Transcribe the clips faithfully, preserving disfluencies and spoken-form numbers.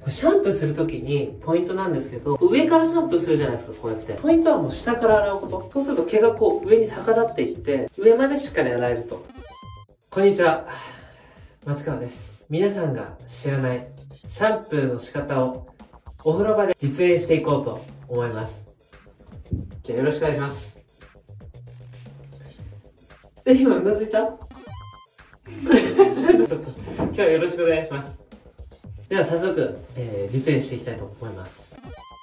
これシャンプーするときにポイントなんですけど、上からシャンプーするじゃないですか、こうやって。ポイントはもう下から洗うこと。そうすると毛がこう上に逆立っていって、上までしっかり洗えると。こんにちは。松川です。皆さんが知らないシャンプーの仕方をお風呂場で実演していこうと思います。じゃあよろしくお願いします。え、今うなずいたちょっと今日はよろしくお願いします。では早速、えー、実演していきたいと思います。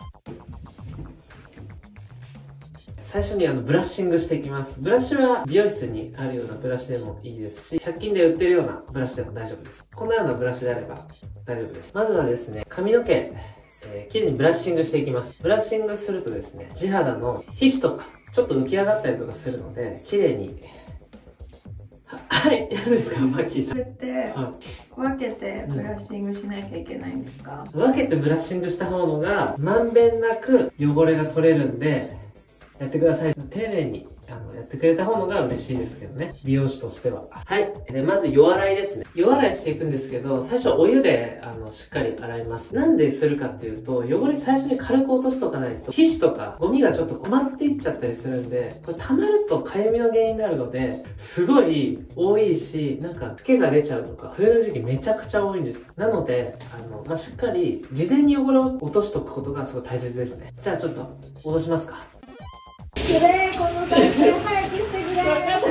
最初にあのブラッシングしていきます。ブラシは美容室にあるようなブラシでもいいですし、ひゃく均で売ってるようなブラシでも大丈夫です。こんなようなブラシであれば大丈夫です。まずはですね、髪の毛、えー、きれいにブラッシングしていきます。ブラッシングするとですね、地肌の皮脂とかちょっと浮き上がったりとかするので、きれいにはい、何ですか、マッキーさん。 それって、分けてブラッシングしなきゃいけないんですか？ 分けてブラッシングした方がまんべんなく汚れが取れるんで、やってください。丁寧にあのやってくれた方が嬉しいですけどね、美容師としては。はい。で、まず夜洗いですね。夜洗いしていくんですけど、最初はお湯であのしっかり洗います。なんでするかっていうと、汚れ最初に軽く落としとかないと、皮脂とかゴミがちょっと溜まっていっちゃったりするんで、これ溜まるとかゆみの原因になるので、すごい多いし、なんかフケが出ちゃうとか、冬の時期めちゃくちゃ多いんですよ。なので、あの、まあ、しっかり事前に汚れを落としとくことがすごい大切ですね。じゃあちょっと落としますか。 くれー、この体験早くしてくれ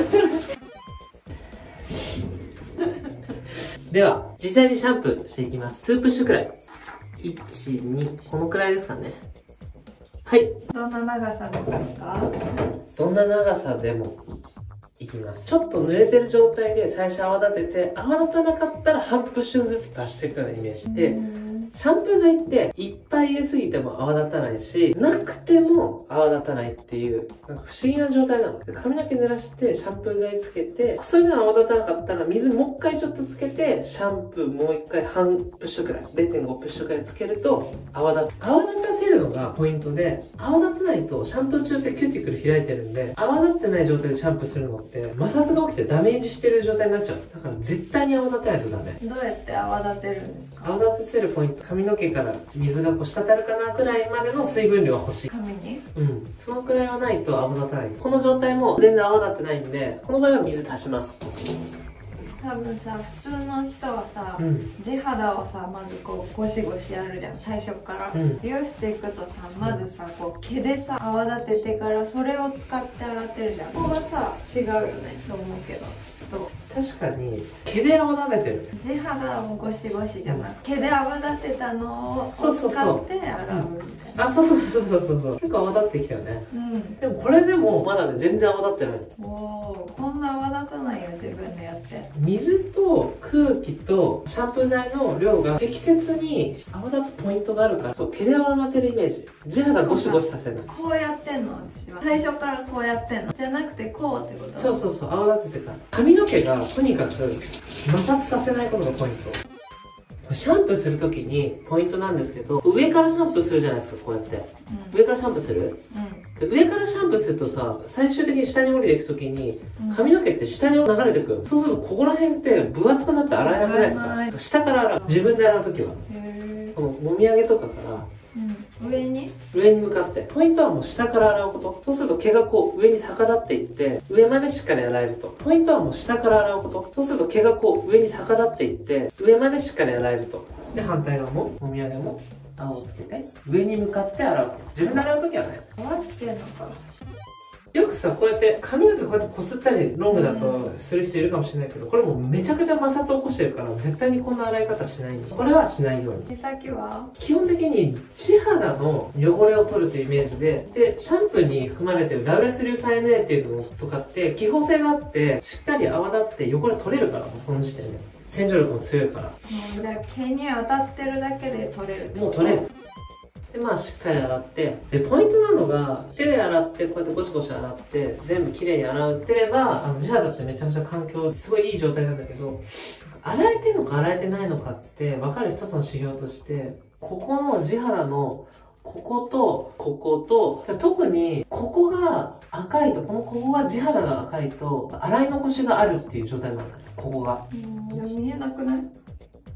ーでは実際にシャンプーしていきます。にプッシュくらい、いち、に、このくらいですかね。はい。 どんな長さですか？ どんな長さでもいきます。ちょっと濡れてる状態で最初泡立てて、泡立たなかったら半プッシュずつ足していくようなイメージで、シャンプー剤っていっぱい入れすぎても泡立たないし、なくても泡立たないっていう、なんか不思議な状態なので、髪の毛濡らしてシャンプー剤つけて、それでも泡立たなかったら水もう一回ちょっとつけて、シャンプーもう一回半プッシュくらい、れいてんごプッシュくらいつけると泡立つ。泡立たせるのがポイントで、泡立てないとシャンプー中ってキューティクル開いてるんで、泡立ってない状態でシャンプーするのって摩擦が起きてダメージしてる状態になっちゃう。だから絶対に泡立てないとダメ。 どうやって泡立てるんですか？ 泡立てせるポイント、髪の毛から水がこう滴るかなくらいまでの水分量は欲しい。 髪に？ うん。そのくらいはないと泡立たない。この状態も全然泡立ってないんで、この場合は水足します。 多分さ、普通の人はさ、 うん、 地肌をさ、まずこうゴシゴシやるじゃん、最初から、うん、美容室行くとさ、まずさ、こう毛でさ泡立ててからそれを使って洗ってるじゃん。ここがさ違うよねと思うけど、どう？ 確かに毛で泡立ててる。 地肌をゴシゴシじゃなく、毛で泡立てたのを使って洗うみたいな。 あ、そうそうそうそうそうそう。結構泡立ってきたよね。うん。でもこれでもまだね、全然泡立ってない。 おお、こんな泡立たないよ、自分でやって。 水と空気とシャンプー剤の量が適切に泡立つポイントがあるから、そう毛で泡立てるイメージ。地肌ゴシゴシさせない。 こうやってんの、私は。最初からこうやってんのじゃなくてこうってこと？ そうそうそう、泡立ててから。髪の毛がとにかく摩擦させないことがポイント。シャンプーするときにポイントなんですけど、上からシャンプーするじゃないですか、こうやって。うん、上からシャンプーする、うん、で上からシャンプーするとさ、最終的に下に降りていくときに、髪の毛って下に流れてくる。そうするとここら辺って分厚くなって洗えなくないですか？下から洗う。自分で洗うときは。このもみあげとかから、 うん、上に上に向かって。ポイントはもう下から洗うこと。そうすると毛がこう上に逆立っていって、上までしっかり洗えると。ポイントはもう下から洗うこと。そうすると毛がこう上に逆立っていって、上までしっかり洗えると。で、反対側も、もみあげも泡をつけて、上に向かって洗うと。自分で洗うときはね。 泡つけるのか。 よくさ、こうやって髪の毛こうやってこすったりロングだとする人いるかもしれないけど、これもうめちゃくちゃ摩擦を起こしてるから絶対にこんな洗い方しないんで、これはしないように。 毛先は基本的に地肌の汚れを取るというイメージで、でシャンプーに含まれてるラウレス硫酸 エヌエー っていうのとかって気泡性があってしっかり泡立って汚れ取れるから、もうその時点で洗浄力も強いから。もうじゃあ毛に当たってるだけで取れる。 もう取れる。で、まあしっかり洗って、でポイントなのが手で洗ってこうやってゴシゴシ洗って全部きれいに洗ってれば、あの地肌ってめちゃくちゃ環境すごいいい状態なんだけど、洗えてるのか洗えてないのかって分かる一つの指標として、ここの地肌のこことここと、特にここが赤いと、このここが地肌が赤いと洗い残しがあるっていう状態なんだね、ここが。 うん、見えなくない？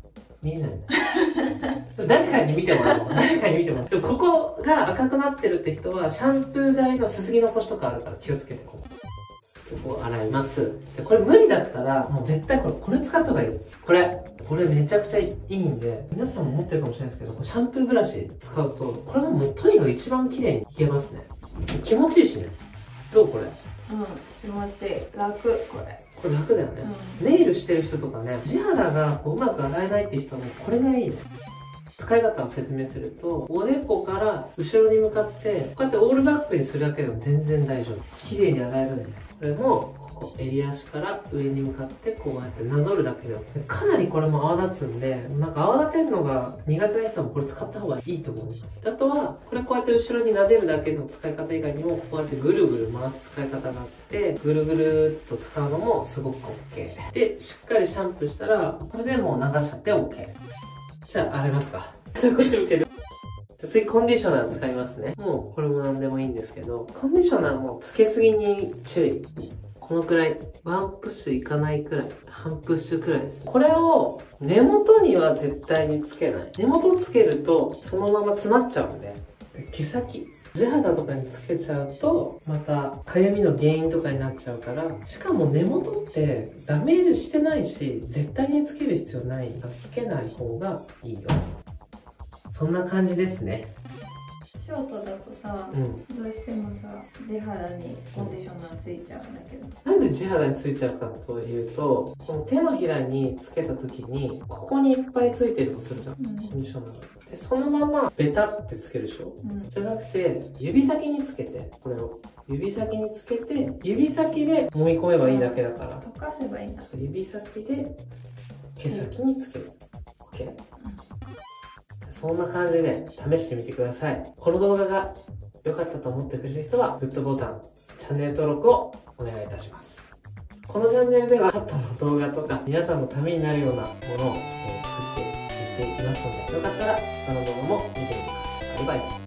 見えないね誰かに見てもらおう誰かに見てもらおう。でもここが赤くなってるって人はシャンプー剤のすすぎ残しとかあるから気をつけて。ここここ洗います。でこれ無理だったらもう絶対これこれ使った方がいい。これこれめちゃくちゃいいんで、皆さんも持ってるかもしれないですけど、シャンプーブラシ使うとこれがもうとにかく一番綺麗にいけますね。気持ちいいしね。どうこれ。うん、 気持ちいい。楽これ。 これ楽だよね、うん、ネイルしてる人とかね、地肌がこううまく洗えないって人はもうこれがいいね。使い方を説明すると、おでこから後ろに向かってこうやってオールバックにするだけでも全然大丈夫。綺麗に洗えるんで、これもここ襟足から上に向かってこうやってなぞるだけでもかなりこれも泡立つんで、なんか泡立てるのが苦手な人もこれ使った方がいいと思います。あとはこれこうやって後ろに撫でるだけの使い方以外にも、こうやってぐるぐる回す使い方があって、ぐるぐるっと使うのもすごく OK で、しっかりシャンプーしたらこれでもう流しちゃって OK。 じゃあ洗いますか。こっち向ける。次コンディショナー使いますね。もうこれも何でもいいんですけど、コンディショナーもつけすぎに注意。このくらい、ワンプッシュいかないくらい、半プッシュくらいです。これを根元には絶対につけない。根元つけるとそのまま詰まっちゃうんで、毛先、地肌とかにつけちゃうとまたかゆみの原因とかになっちゃうから、しかも根元ってダメージしてないし絶対につける必要ないからつけない方がいいよ。そんな感じですね。 ショートだとさ、うん、どうしてもさ地肌にコンディショナーついちゃうんだけど、 なんで地肌についちゃうかというと、この手のひらにつけた時にここにいっぱいついてるとするじゃん、うん、コンディショナーが。でそのままベタってつけるでしょ、うん、じゃなくて指先につけて、これを指先につけて指先で揉み込めばいいだけだから、 溶かせばいいんだ。 指先で毛先につける、うん、OK、うん、そんな感じで試してみてください。この動画が良かったと思ってくれる人はグッドボタン、チャンネル登録をお願いいたします。このチャンネルではカットの動画とか皆さんのためになるようなものを作っていっていますので、よかったら他の動画も見てみてください。バイバイ。